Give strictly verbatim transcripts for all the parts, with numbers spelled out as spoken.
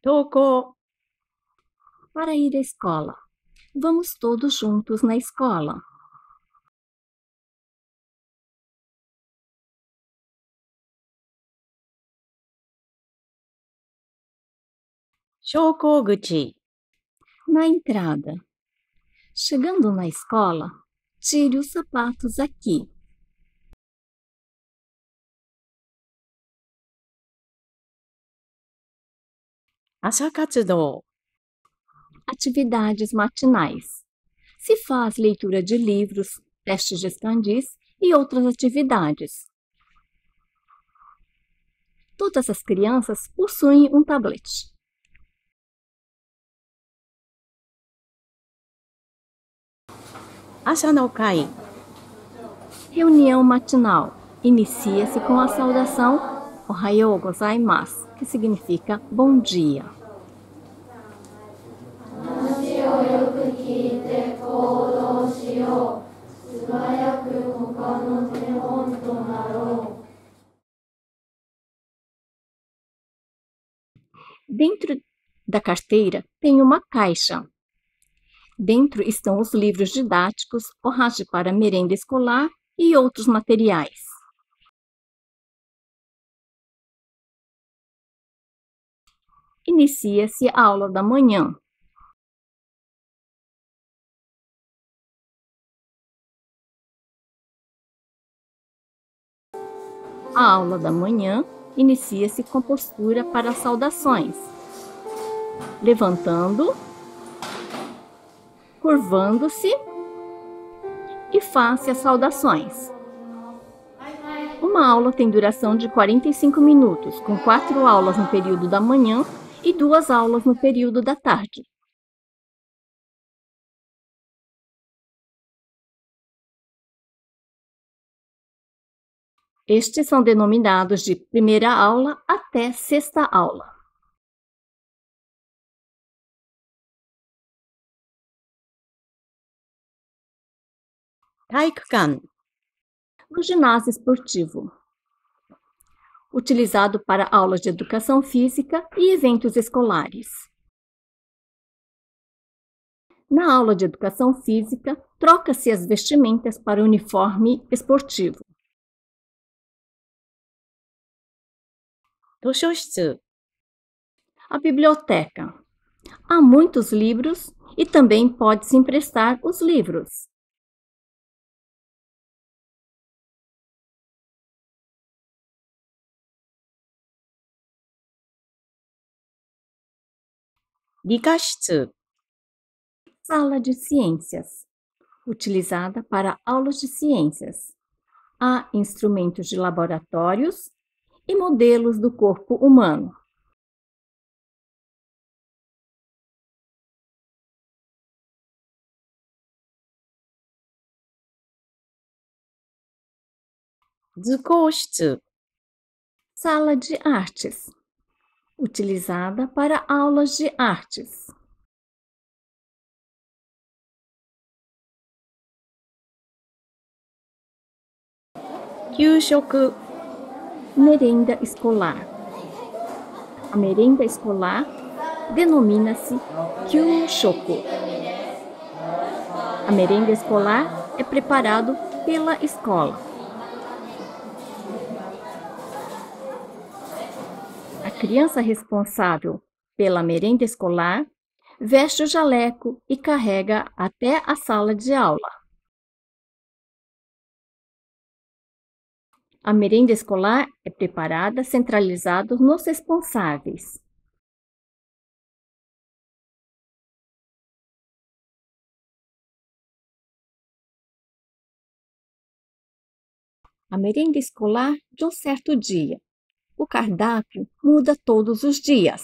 登校 Para ir à escola. Vamos todos juntos na escola. 昇降口 Na entrada. Chegando na escola, tire os sapatos aqui. 朝活動 Atividades matinais. Se faz leitura de livros, testes de escandis e outras atividades. Todas as crianças possuem um tablet. 朝の会 Reunião matinal. Inicia-se com a saudação Ohayou gozaimasu, que significa bom dia. 話をよく聞いて行動しよう。素早く他の手本となろう。 Dentro da carteira tem uma caixa. Dentro estão os livros didáticos, orraje para merenda escolar e outros materiais. Inicia-se a aula da manhã. A aula da manhã inicia-se com postura para saudações, levantando, curvando-se e face as saudações. Uma aula tem duração de quarenta e cinco minutos, com quatro aulas no período da manhã e duas aulas no período da tarde. Estes são denominados de primeira aula até sexta aula. Taikukan No ginásio esportivo, utilizado para aulas de educação física e eventos escolares. Na aula de educação física, troca-se as vestimentas para o uniforme esportivo. 図書室 A biblioteca. Há muitos livros e também pode-se emprestar os livros. Likashitsu Sala de ciências. Utilizada para aulas de ciências. Há instrumentos de laboratórios e modelos do corpo humano. Zukoushitsu Sala de artes. Utilizada para aulas de artes. Kyushoku Merenda escolar. A merenda escolar denomina-se Kyushoku. A merenda escolar é preparado pela escola. A criança responsável pela merenda escolar veste o jaleco e carrega até a sala de aula. A merenda escolar é preparada centralizado nos responsáveis. A merenda escolar de um certo dia. O cardápio muda todos os dias.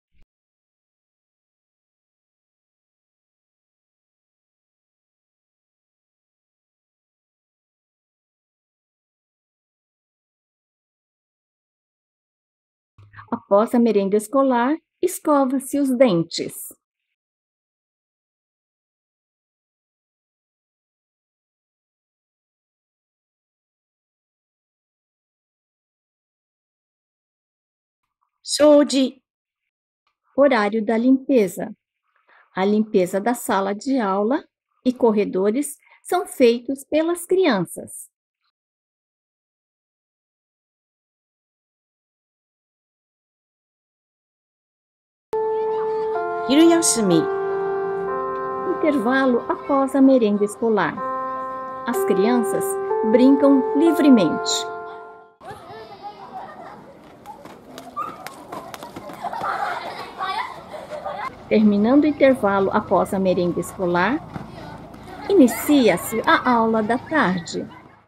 Após a merenda escolar, escova-se os dentes. Shouji Horário da limpeza. A limpeza da sala de aula e corredores são feitos pelas crianças. 昼休み、 Intervalo após a merenda escolar. As crianças brincam livremente. Terminando o intervalo após a merenda escolar, inicia-se a aula da tarde.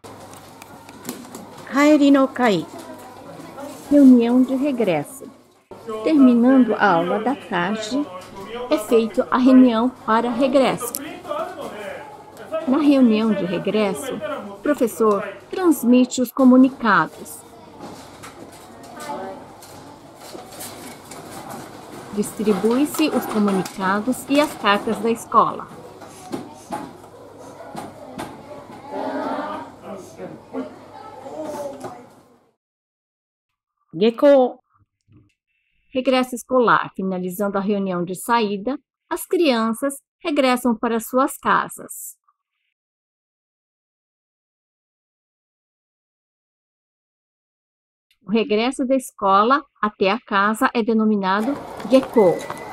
帰りの会、 Reunião de regresso. Terminando a aula da tarde, é feita a reunião para regresso. Na reunião de regresso, o professor transmite os comunicados. Distribui-se os comunicados e as cartas da escola. Gekō, Regresso escolar. Finalizando a reunião de saída, as crianças regressam para suas casas. O regresso da escola até a casa é denominado Gekō.